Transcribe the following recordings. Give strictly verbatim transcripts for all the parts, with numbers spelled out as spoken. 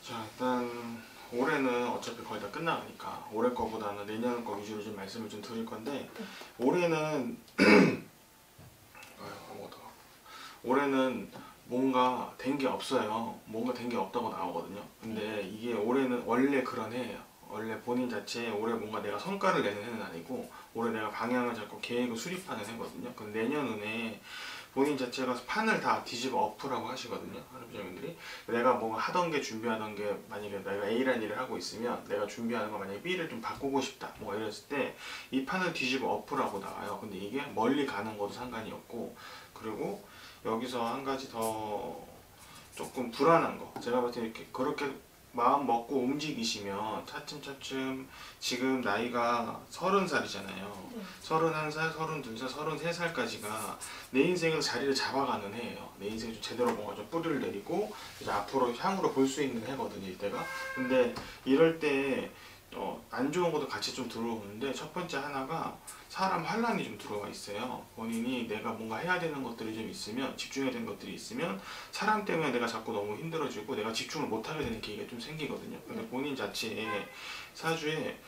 자, 일단 올해는 어차피 거의 다 끝나가니까 올해 거보다는 내년 거 위주로 좀 말씀을 좀 드릴 건데, 네. 올해는 아유, 아무것도 올해는 뭔가 된 게 없어요. 뭔가 된 게 없다고 나오거든요. 근데 이게 올해는 원래 그런 해예요. 원래 본인 자체에 올해 뭔가 내가 성과를 내는 해는 아니고 올해 내가 방향을 잡고 계획을 수립하는 해거든요. 근데 내년에 본인 자체가 판을 다 뒤집어 엎으라고 하시거든요. 하나부장님들이. 내가 뭔가 하던 게 준비하던 게 만약에 내가 A라는 일을 하고 있으면 내가 준비하는 거 만약에 B를 좀 바꾸고 싶다 뭐 이랬을 때 이 판을 뒤집어 엎으라고 나와요. 근데 이게 멀리 가는 것도 상관이 없고, 그리고 여기서 한 가지 더 조금 불안한 거, 제가 봤을 때 이렇게 그렇게 마음 먹고 움직이시면 차츰차츰, 지금 나이가 서른 살이잖아요. 네. 서른한 살, 서른두 살, 서른세 살까지가 내 인생에서 자리를 잡아가는 해예요. 내 인생에 좀 제대로 뭔가 좀 뿌리를 내리고 이제 앞으로 향으로 볼 수 있는 해거든요, 이때가. 근데 이럴 때 어, 안 좋은 것도 같이 좀 들어오는데, 첫 번째 하나가 사람 환란이 좀 들어와 있어요. 본인이 내가 뭔가 해야 되는 것들이 좀 있으면, 집중해야 되는 것들이 있으면 사람 때문에 내가 자꾸 너무 힘들어지고 내가 집중을 못하게 되는 계기가 좀 생기거든요. 근데 본인 자체에 사주에,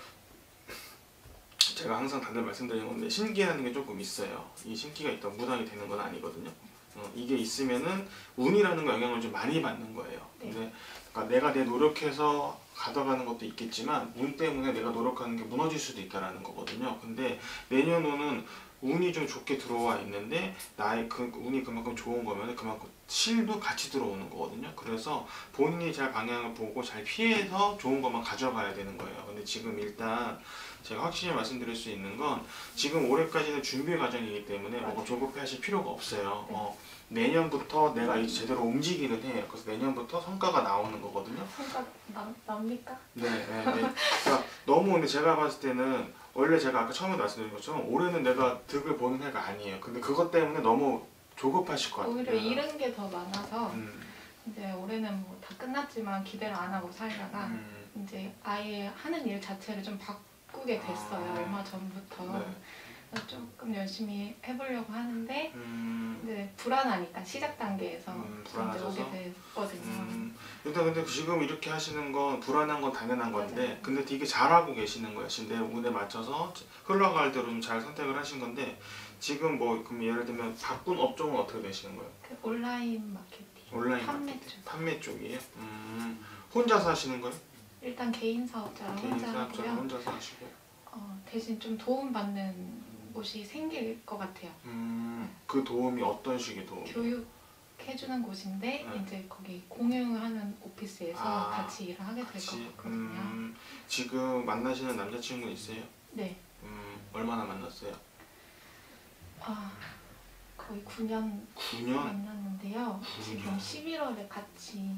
제가 항상 다들 말씀드리는 건데, 신기라는 게 조금 있어요. 이 신기가 있다고 무당이 되는 건 아니거든요. 어, 이게 있으면은 운이라는 거 영향을 좀 많이 받는 거예요. 근데 그러니까 내가 내 노력해서 가져가는 것도 있겠지만 운 때문에 내가 노력하는 게 무너질 수도 있다라는 거거든요. 근데 내년 운은 운이 좀 좋게 들어와 있는데 나의 그 운이 그만큼 좋은 거면 그만큼 실도 같이 들어오는 거거든요. 그래서 본인이 잘 방향을 보고 잘 피해서 좋은 것만 가져가야 되는 거예요. 근데 지금 일단 제가 확실히 말씀드릴 수 있는 건, 지금 올해까지는 준비 과정이기 때문에 뭔가 조급해 하실 필요가 없어요. 어, 내년부터 내가 이제 제대로 움직이는 해요. 그래서 내년부터 성과가 나오는 거거든요. 성과 나, 납니까? 네, 네, 네. 그러니까 너무, 근데 제가 봤을 때는 원래 제가 아까 처음에 말씀드린 것처럼 올해는 내가 득을 보는 해가 아니에요. 근데 그것 때문에 너무 조급하실 것 같아요. 오히려 잃은 게 더 많아서 음, 이제 올해는 뭐 다 끝났지만 기대를 안 하고 살다가 음, 이제 아예 하는 일 자체를 좀 바꾸게 됐어요. 아, 얼마 전부터. 네. 그래서 조금 열심히 해보려고 하는데 음, 이제 불안하니까 시작 단계에서 음, 이제 불안하셔서? 오게 됐거든요. 음, 일단 근데 지금 이렇게 하시는 건 불안한 건 당연한 건데, 맞아요. 근데 되게 잘하고 계시는 거예요. 지금 내 운에 맞춰서 흘러갈 대로 좀 잘 선택을 하신 건데, 지금 뭐 그럼 예를 들면 바꾼 업종은 어떻게 되시는 거예요? 그 온라인 마케팅, 온라인 판매 마케팅, 쪽. 판매 쪽이에요? 음, 혼자서 하시는 거예요? 일단 개인 사업자로 개인 혼자 사업자로 하고요. 혼자서 하시고. 어, 대신 좀 도움받는 곳이 생길 것 같아요. 음, 그 도움이 어떤 식의 도움? 교육해주는 곳인데 네. 이제 거기 공유하는 오피스에서 아, 같이 일을 하게 될 것 같거든요. 음, 지금 만나시는 남자친구 있어요? 네. 음, 얼마나 만났어요? 아, 거의 구 년 구 년? 만났는데요. 구 지금 년. 십일월에 같이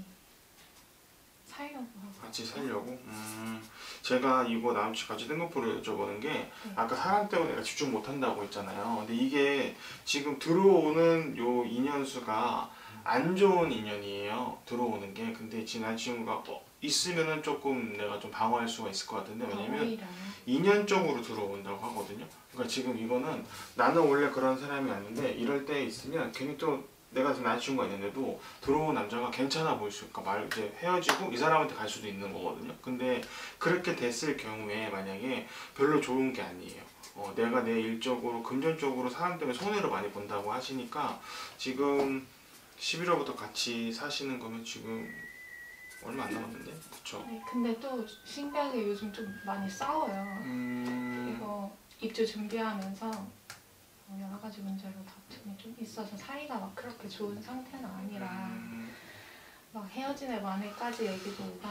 살려고 하고. 같이 살려고? 음, 제가 이거 남친 같이 뜬금포를 여쭤보는 게, 아까 사람 때문에 내가 집중 못한다고 했잖아요. 근데 이게 지금 들어오는 요 인연수가 안 좋은 인연이에요. 들어오는 게. 근데 지금 남친구가 어, 있으면은 조금 내가 좀 방어할 수가 있을 것 같은데, 왜냐면 오히려요. 인연적으로 들어온다고 하거든요. 그러니까 지금 이거는 나는 원래 그런 사람이 아닌데 이럴 때 있으면 괜히 또 내가 지금 남자친구가 있는데도 들어온 남자가 괜찮아 보일 수, 그러니까 말 이제 헤어지고 이 사람한테 갈 수도 있는 거거든요. 근데 그렇게 됐을 경우에 만약에 별로 좋은 게 아니에요. 어, 내가 내 일적으로 금전적으로 사람 때문에 손해를 많이 본다고 하시니까, 지금 십일월부터 같이 사시는 거면 지금 얼마 안 남았는데, 그쵸? 네, 근데 또 신기하게 요즘 좀 많이 싸워요. 음, 이거 입주 준비하면서 어, 여러 가지 문제로 다툼이 좀 있어서 사이가 막 그렇게 좋은 상태는 아니라 음, 막 헤어지네 만에까지 얘기도 오가는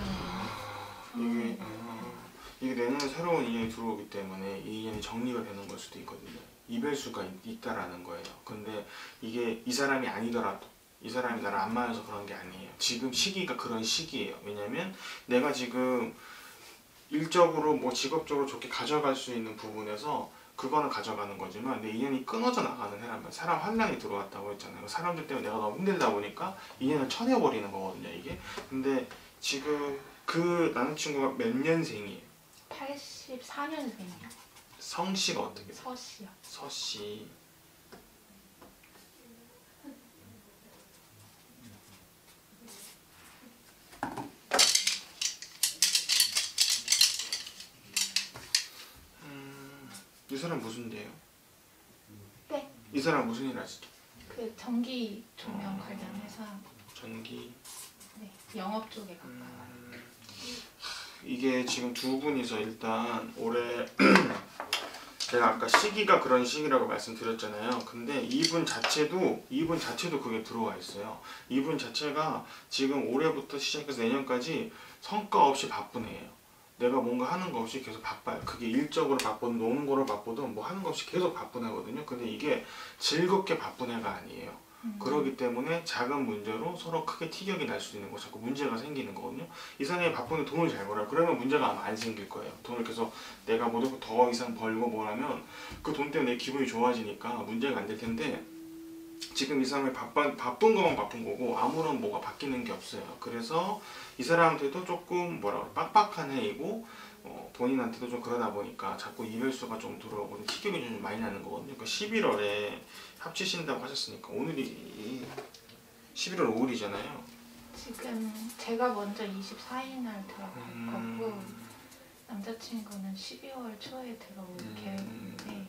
이게, 상황이라. 어, 이게 내년에 새로운 인연이 들어오기 때문에 이 인연이 정리가 되는 걸 수도 있거든요. 이별수가 있, 있다라는 거예요. 근데 이게 이 사람이 아니더라도, 이 사람이 나를 안 맞아서 그런 게 아니에요. 지금 시기가 그런 시기예요. 왜냐면 내가 지금 일적으로 뭐 직업적으로 좋게 가져갈 수 있는 부분에서 그거는 가져가는 거지만, 내 인연이 끊어져 나가는 해란 말이야. 사람 환란이 들어왔다고 했잖아요. 사람들 때문에 내가 너무 힘들다 보니까 인연을 쳐내버리는 거거든요, 이게. 근데 지금 그 남자친구가 몇 년생이에요? 팔십사 년생이요. 성씨가 어떻게 돼요? 서씨요. 서씨. 사람 무슨 데예요? 네. 이 사람 무슨 일 하시죠? 그 전기 조명 어. 관련 회사. 전기. 네. 영업 쪽에 가까워요. 음, 이게 지금 두 분이서 일단 올해 제가 아까 시기가 그런 시기라고 말씀드렸잖아요. 근데 이분 자체도 이분 자체도 그게 들어와 있어요. 이분 자체가 지금 올해부터 시작해서 내년까지 성과 없이 바쁜 애예요. 내가 뭔가 하는 거 없이 계속 바빠요. 그게 일적으로 바쁘든 노는 거로 바쁘든 뭐 하는 거 없이 계속 바쁜 애거든요. 근데 이게 즐겁게 바쁜 애가 아니에요. 음. 그러기 때문에 작은 문제로 서로 크게 티격이 날 수 있는 거, 자꾸 문제가 생기는 거거든요. 이 사람이 바쁜데 돈을 잘 벌어요. 그러면 문제가 아마 안 생길 거예요. 돈을 계속 내가 뭐더 이상 벌고 뭐라면 그 돈 때문에 내 기분이 좋아지니까 문제가 안 될 텐데, 지금 이 사람이 바빠, 바쁜 것만 바쁜 거고 아무런 뭐가 바뀌는 게 없어요. 그래서 이 사람한테도 조금 뭐라 그래, 빡빡한 해이고 어, 본인한테도 좀 그러다 보니까 자꾸 이별수가 좀 들어오고 티격이 좀 많이 나는 거거든요. 그러니까 십일월에 합치신다고 하셨으니까 오늘이 십일월 오일이잖아요. 지금 제가 먼저 이십사 일 날 들어갈 음. 거고 남자친구는 십이월 초에 들어올 음. 계획인데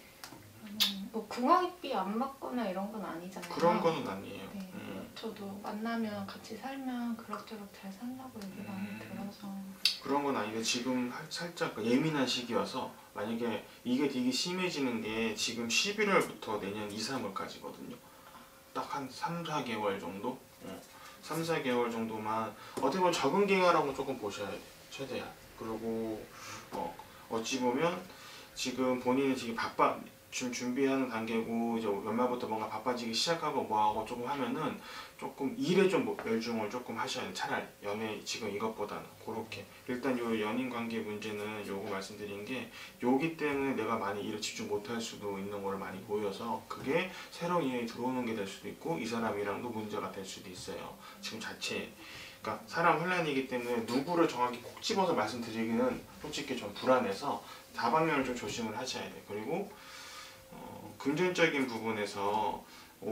음, 뭐 궁합이 안 맞거나 이런 건 아니잖아요. 그런 거는 아니에요. 네, 음. 저도 만나면 같이 살면 그럭저럭 잘 산다고 얘기 많이 음. 들어서 그런 건 아닌데 지금 하- 살짝 예민한 시기여서, 만약에 이게 되게 심해지는 게 지금 십일월부터 내년 이, 삼월까지거든요. 딱 한 삼, 사 개월 정도? 어. 삼, 사 개월 정도만 어떻게 보면 적응 기간이라고 조금 보셔야 돼요. 최대한. 그리고 어, 어찌 보면 지금 본인이 지금 바빠 지금 준비하는 단계고 이제 연말부터 뭔가 바빠지기 시작하고 뭐하고 조금 하면은 조금 일에 좀 뭐 열중을 조금 하셔야 돼요. 차라리 연애 지금 이것보다는 그렇게. 일단 요 연인 관계 문제는 요거 말씀드린 게 요기 때문에 내가 많이 일에 집중 못할 수도 있는 걸 많이 보여서 그게 새로운 인연이 들어오는 게 될 수도 있고 이 사람이랑도 문제가 될 수도 있어요. 지금 자체. 그러니까 사람 혼란이기 때문에 누구를 정확히 콕 집어서 말씀드리기는 솔직히 좀 불안해서 다방면을 좀 조심을 하셔야 돼요. 그리고 어, 금전적인 부분에서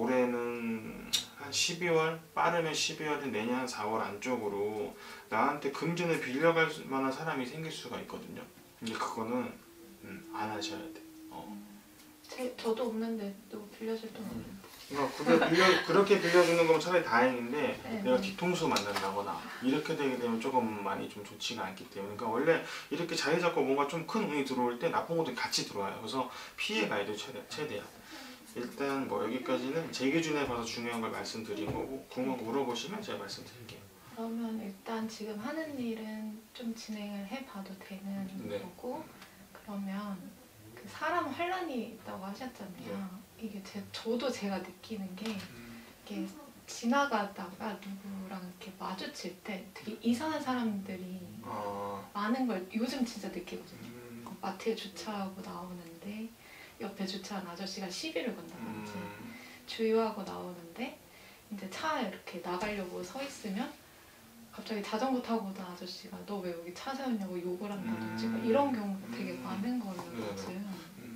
올해는 한 십이월, 빠르면 십이월에 내년 한 사월 안쪽으로 나한테 금전을 빌려갈 만한 사람이 생길 수가 있거든요. 근데 그거는 음, 안 하셔야 돼. 어. 제, 저도 없는데 또 빌려줄 돈 없는데 그러니까 그게 빌려, 그렇게 빌려주는 거면 차라리 다행인데 네, 내가 네. 뒤통수 만난다거나 이렇게 되게 되면 조금 많이 좀 좋지가 않기 때문에, 그러니까 원래 이렇게 자리 잡고 뭔가 좀 큰 운이 들어올 때 나쁜 것도 같이 들어와요. 그래서 피해 가야 돼요. 최대, 최대한. 일단 뭐 여기까지는 제 기준에 봐서 중요한 걸 말씀드린 거고, 궁금한 거 물어보시면 제가 말씀드릴게요. 그러면 일단 지금 하는 일은 좀 진행을 해봐도 되는 네. 거고, 그러면 그 사람 환란이 있다고 하셨잖아요. 이게 제, 저도 제가 느끼는 게 이게 지나가다가 누구랑 이렇게 마주칠 때 되게 이상한 사람들이 어, 많은 걸 요즘 진짜 느끼거든요. 음, 마트에 주차하고 나오는데 옆에 주차한 아저씨가 시비를 건다든지 음, 주유하고 나오는데 이제 차에 이렇게 나가려고 서 있으면 갑자기 자전거 타고 오던 아저씨가 너 왜 여기 차 세웠냐고 욕을 한다든지 음. 이런 경우가 되게 음. 많은 거예요. 네네. 요즘. 음.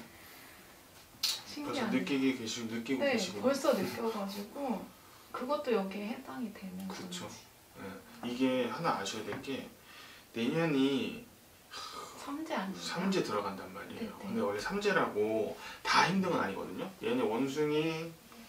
벌써 신기하네. 느끼기 계시고 느끼고 네, 계시고. 벌써 느껴가지고 그것도 여기에 해당이 되는 그쵸. 건지. 네. 이게 하나 아셔야 될 게 내년이 삼재 아니에요? 삼재 들어간단 말이에요. 네네. 근데 원래 삼재라고 다 힘든 건 아니거든요. 얘네 원숭이,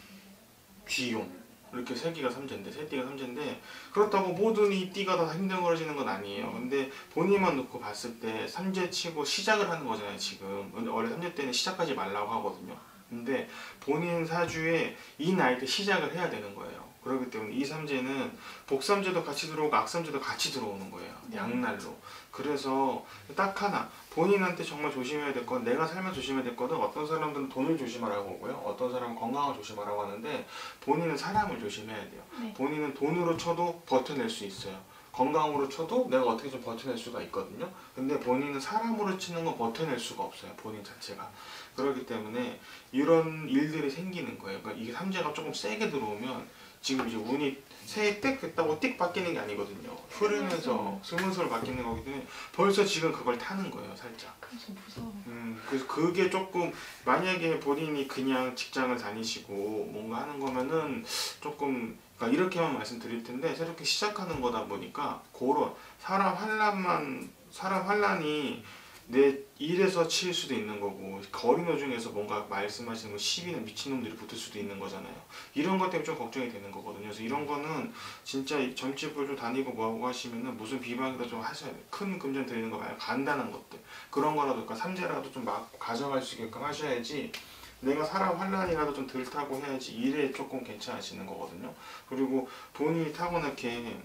귀용 이렇게 세 개가 삼재인데, 세 띠가 삼재인데 그렇다고 모든 이 띠가 다 힘든 거지는 건 아니에요. 근데 본인만 놓고 봤을 때 삼재 치고 시작을 하는 거잖아요. 지금 근데 원래 삼재 때는 시작하지 말라고 하거든요. 근데 본인 사주에 이 나이 때 시작을 해야 되는 거예요. 그렇기 때문에 이 삼재는 복삼재도 같이 들어오고 악삼재도 같이 들어오는 거예요. 네. 양날로. 그래서 딱 하나, 본인한테 정말 조심해야 될 건, 내가 살면 조심해야 될 거는 어떤 사람들은 돈을 조심하라고 하고요. 어떤 사람은 건강을 조심하라고 하는데 본인은 사람을 조심해야 돼요. 네. 본인은 돈으로 쳐도 버텨낼 수 있어요. 건강으로 쳐도 내가 어떻게 좀 버텨낼 수가 있거든요. 근데 본인은 사람으로 치는 건 버텨낼 수가 없어요. 본인 자체가. 그렇기 때문에 이런 일들이 생기는 거예요. 그러니까 이게 삼재가 조금 세게 들어오면 지금 이제 운이 새해 땡 됐다고 띡 바뀌는 게 아니거든요. 흐르면서 스물스물 바뀌는 거기 때문에 벌써 지금 그걸 타는 거예요, 살짝. 그래서 무서워. 음, 그래서 그게 조금, 만약에 본인이 그냥 직장을 다니시고 뭔가 하는 거면은 조금, 그러니까 이렇게만 말씀드릴 텐데 새롭게 시작하는 거다 보니까 그런 사람 환란만, 사람 환란이 내 일에서 치일 수도 있는 거고 거리노 중에서 뭔가 말씀하시는 뭐 시비나 미친놈들이 붙을 수도 있는 거잖아요. 이런 것 때문에 좀 걱정이 되는 거거든요. 그래서 이런 거는 진짜 점집을 좀 다니고 뭐하고 하시면은 무슨 비방이라도 좀 하셔야 돼요. 큰 금전 드리는 거 말고 간단한 것들 그런 거라도 그러니까 삼재라도 좀 막 가져갈 수 있게끔 하셔야지 내가 사람 환란이라도 좀 덜 타고 해야지 일에 조금 괜찮아지는 거거든요. 그리고 본인이 타고나게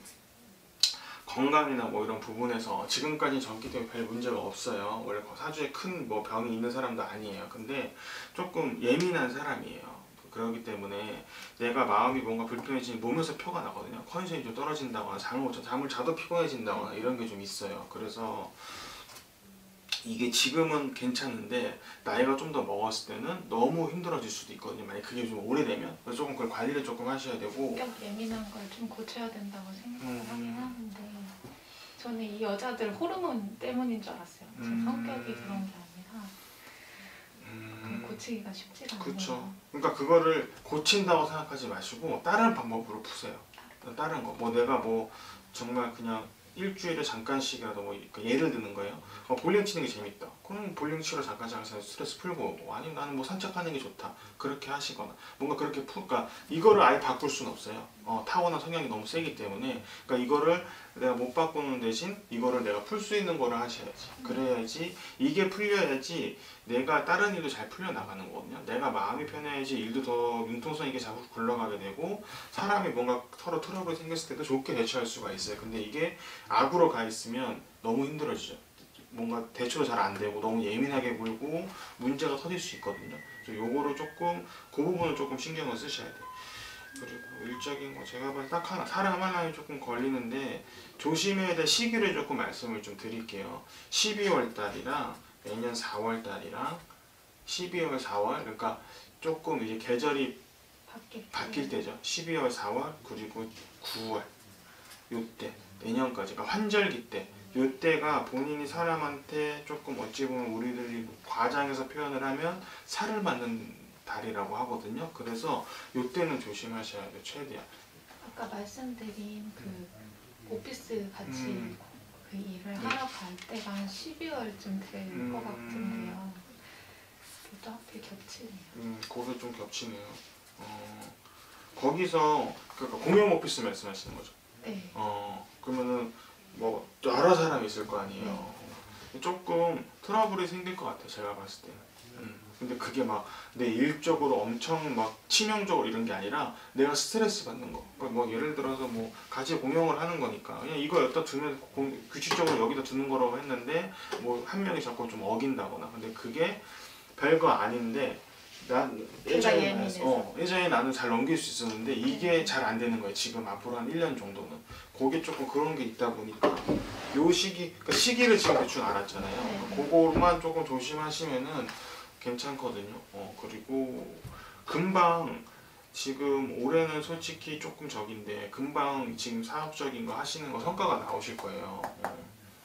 건강이나 뭐 이런 부분에서 지금까지 졌기 때문에 별 문제가 없어요. 원래 사주에 큰 뭐 병이 있는 사람도 아니에요. 근데 조금 예민한 사람이에요. 그렇기 때문에 내가 마음이 뭔가 불편해지면 몸에서 표가 나거든요. 컨디션이 좀 떨어진다거나 잠을, 잠을 자도 피곤해진다거나 이런 게 좀 있어요. 그래서 이게 지금은 괜찮은데 나이가 좀 더 먹었을 때는 너무 힘들어질 수도 있거든요. 만약 그게 좀 오래되면 그래서 조금 그걸 관리를 조금 하셔야 되고 성격 예민한 걸 좀 고쳐야 된다고 생각을 음. 하긴 하는데 저는 이 여자들 호르몬 때문인 줄 알았어요. 제 음. 성격이 그런 게 아니라 음. 고치기가 쉽지가 않아요. 그렇죠. 그러니까 그거를 고친다고 생각하지 마시고 다른 방법으로 푸세요. 다른 거. 뭐 내가 뭐 정말 그냥 일주일에 잠깐씩이라도 뭐 예를 드는 거예요. 어, 볼링 치는 게 재밌다. 그럼 볼링 치러 잠깐 잠깐 스트레스 풀고 오고 아니면 나는 뭐 산책하는 게 좋다. 그렇게 하시거나 뭔가 그렇게 푸, 그러니까 이거를 아예 바꿀 수는 없어요. 어, 타고난 성향이 너무 세기 때문에 그러니까 이거를 내가 못 바꾸는 대신 이거를 내가 풀 수 있는 거를 하셔야지. 그래야지 이게 풀려야지 내가 다른 일도 잘 풀려 나가는 거거든요. 내가 마음이 편해야지 일도 더 융통성 있게 자꾸 굴러가게 되고 사람이 뭔가 서로 트러블이 생겼을 때도 좋게 대처할 수가 있어요. 근데 이게 악으로 가 있으면 너무 힘들어지죠. 뭔가 대처도 잘 안 되고 너무 예민하게 굴고 문제가 터질 수 있거든요. 그래서 요거를 조금 그 부분을 조금 신경을 쓰셔야 돼요. 그리고 일적인 거 제가 봤을 때 딱 하나 사람 하나에 조금 걸리는데 조심해야 될 시기를 조금 말씀을 좀 드릴게요. 십이월 달이랑 내년 사월 달이랑 십이월 사월 그러니까 조금 이제 계절이 바뀔, 바뀔 때죠. 십이월 사월 그리고 구월 요때 내년까지 그러니까 환절기 때 요때가 본인이 사람한테 조금 어찌 보면 우리들이 과장해서 표현을 하면 살을 맞는 달이라고 하거든요. 그래서 요때는 조심하셔야 돼요. 최대한. 아까 말씀드린 그 오피스 같이 음. 그 일을 네. 하러 갈 때가 한 십이월쯤 될 것 음. 같은데요. 또 하필 겹치네요. 음, 거기 좀 겹치네요. 어, 거기서 그러니까 공용 오피스 말씀하시는 거죠. 네. 어, 그러면은 뭐 여러 사람이 있을 거 아니에요. 조금 트러블이 생길 것 같아요. 제가 봤을 때는. 음, 근데 그게 막 내 일적으로 엄청 막 치명적으로 이런 게 아니라 내가 스트레스 받는 거. 그러니까 뭐 예를 들어서 뭐 같이 공용을 하는 거니까 그냥 이거 여기다 두면 공, 규칙적으로 여기다 두는 거라고 했는데 뭐 한 명이 자꾸 좀 어긴다거나. 근데 그게 별거 아닌데 난 예전에 예민해서. 어, 예전에 나는 잘 넘길 수 있었는데 이게 잘 안 되는 거예요. 지금 앞으로 한 일 년 정도는. 그게 조금 그런 게 있다 보니까 요 시기, 그러니까 시기를 지금 대충 알았잖아요. 네. 그거만 조금 조심하시면은 괜찮거든요. 어, 그리고 금방 지금 올해는 솔직히 조금 적인데 금방 지금 사업적인 거 하시는 거 성과가 나오실 거예요. 어.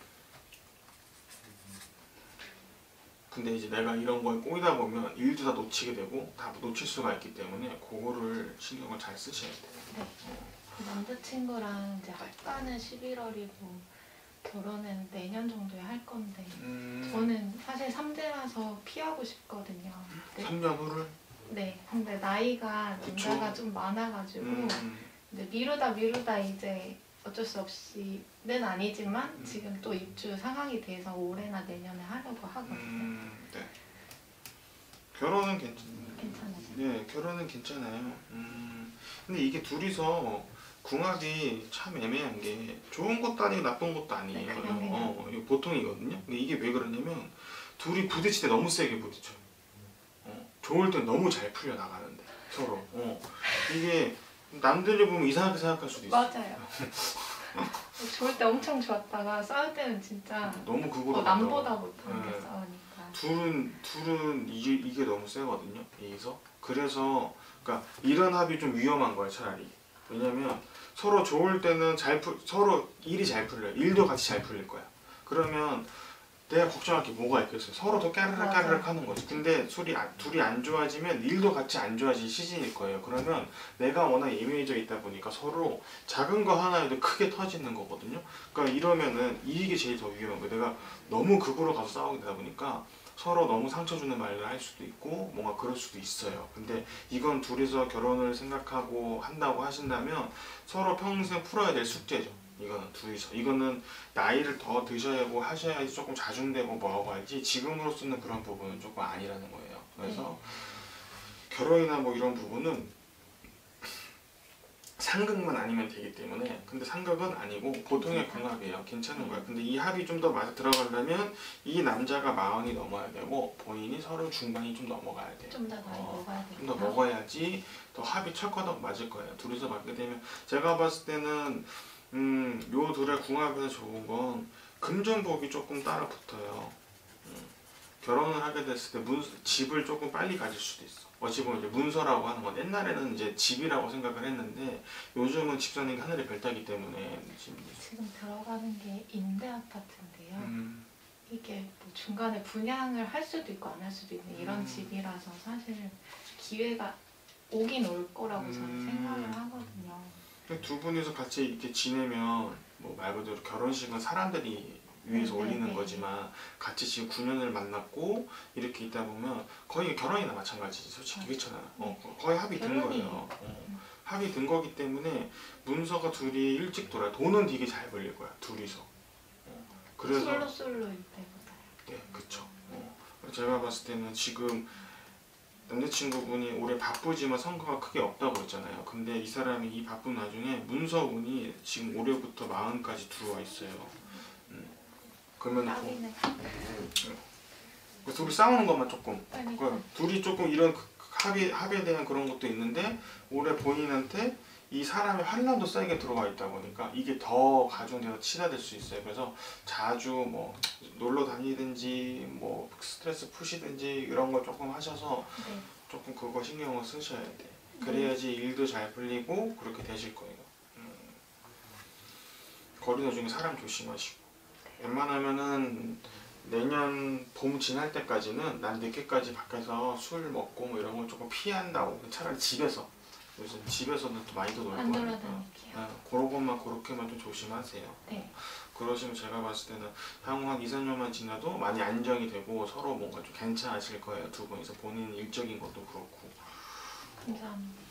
근데 이제 내가 이런 거에 꼬이다 보면 일도 다 놓치게 되고 다 놓칠 수가 있기 때문에 그거를 신경을 잘 쓰셔야 돼요. 네. 그 남자친구랑 이제 학과는 십일월이고 결혼은 내년 정도에 할 건데 음, 저는 사실 삼재라서 피하고 싶거든요. 네. 삼 년 후를? 네. 근데 나이가 그쵸. 문제가 좀 많아가지고 음, 근데 미루다 미루다 이제 어쩔 수 없이는 아니지만 음. 지금 또 입주 상황이 돼서 올해나 내년에 하려고 하거든요. 음, 네. 결혼은 괜찮, 괜찮아요. 네, 결혼은 괜찮아요. 음, 근데 이게 둘이서 궁합이 참 애매한 게 좋은 것도 아니고 나쁜 것도 아니에요. 네, 그냥 그냥. 어, 이거 보통이거든요. 근데 이게 왜 그러냐면 둘이 부딪힐 때 너무 세게 부딪혀요. 어, 좋을 땐 너무 잘 풀려 나가는데 서로. 어, 이게 남들이 보면 이상하게 생각할 수도 있어. 맞아요. 좋을 때 엄청 좋았다가 싸울 때는 진짜 너무 그거로 어, 남보다 못하는 게 네. 싸우니까. 둘은 둘은 이게 이게 너무 세거든요. 여기서 그래서 그러니까 이런 합이 좀 위험한 거예요. 차라리. 왜냐면 서로 좋을 때는 잘 풀, 서로 일이 잘 풀려요. 일도 같이 잘 풀릴 거야. 그러면 내가 걱정할 게 뭐가 있겠어요. 서로도 까르륵 맞아요. 까르륵 하는 거지. 근데 둘이, 아- 둘이 안 좋아지면 일도 같이 안 좋아질 시즌일 거예요. 그러면 내가 워낙 예민해져 있다 보니까 서로 작은 거 하나에도 크게 터지는 거거든요. 그러니까 이러면은 이게 제일 더 위험한 거예요. 내가 너무 극으로 가서 싸우게 되다 보니까 서로 너무 상처 주는 말을 할 수도 있고 뭔가 그럴 수도 있어요. 근데 이건 둘이서 결혼을 생각하고 한다고 하신다면 서로 평생 풀어야 될 숙제죠. 이거는 둘이서. 이거는 나이를 더 드셔야고 하셔야지 조금 자중되고 뭐하지 지금으로서는 그런 부분은 조금 아니라는 거예요. 그래서 결혼이나 뭐 이런 부분은 상극만 아니면 되기 때문에, 근데 상극은 아니고 보통의 궁합이에요. 괜찮은 거예요. 근데 이 합이 좀 더 맞아 들어가려면 이 남자가 마흔이 넘어야 되고 본인이 서른 중반이 좀 넘어가야 돼요. 좀 더 많이 어, 먹어야 좀 더 되고요. 먹어야지 더 합이 철커덕 맞을 거예요. 둘이서 맞게 되면 제가 봤을 때는 음, 요 둘의 궁합에서 좋은 건 금전복이 조금 따라 붙어요. 음, 결혼을 하게 됐을 때 문, 집을 조금 빨리 가질 수도 있어. 어찌 보면 이제 문서라고 하는 건 옛날에는 이제 집이라고 생각을 했는데 요즘은 집 사는 게 하늘의 별따기 때문에 지금 지금 들어가는 게 임대 아파트인데요. 음, 이게 뭐 중간에 분양을 할 수도 있고 안 할 수도 있는 이런 음. 집이라서 사실 기회가 오긴 올 거라고 저는 음. 생각을 하거든요. 두 분이서 같이 이렇게 지내면 뭐 말 그대로 결혼식은 사람들이 위해서 네, 올리는 네. 거지만 같이 지금 구 년을 만났고 이렇게 있다 보면 거의 결혼이나 마찬가지지. 솔직히 맞아. 그렇잖아. 어, 거의 합이 든 결혼이- 거예요. 어, 합이 든 거기 때문에 문서가 둘이 일찍 돌아요. 돈은 되게 잘 벌릴 거야. 둘이서. 어, 그래서 솔로 솔로일 때보다요. 네, 그쵸. 어, 제가 봤을 때는 지금 남자친구분이 올해 바쁘지만 성과가 크게 없다고 그랬잖아요. 근데 이 사람이 이 바쁜 와중에 문서운이 지금 올해부터 마흔까지 들어와 있어요. 음. 그러면 그, 딱이네. 그 둘이 싸우는 것만 조금. 그러니까 그 둘이 조금 이런 그 합의, 합에 대한 그런 것도 있는데 올해 본인한테 이 사람의 환란도 세게 들어와 있다 보니까 이게 더 가중돼서 치닫을 수 있어요. 그래서 자주 뭐 놀러 다니든지 뭐 스트레스 푸시든지 이런 걸 조금 하셔서 네. 조금 그거 신경을 쓰셔야 돼. 그래야지 일도 잘 풀리고 그렇게 되실 거예요. 음. 거리너 중에 사람 조심하시고 웬만하면은 내년 봄 지날 때까지는 난 늦게까지 밖에서 술 먹고 뭐 이런 거 조금 피한다고. 차라리 집에서. 요즘 집에서는 또 많이도 놀고 안 하니까 돌아다닐게요. 네, 그런 것만 그렇게만 좀 조심하세요. 네. 그러시면 제가 봤을 때는 향후 한 이, 삼 년만 지나도 많이 안정이 되고 서로 뭔가 좀 괜찮아질 거예요. 두 분이서 본인 일적인 것도 그렇고. 감사합니다.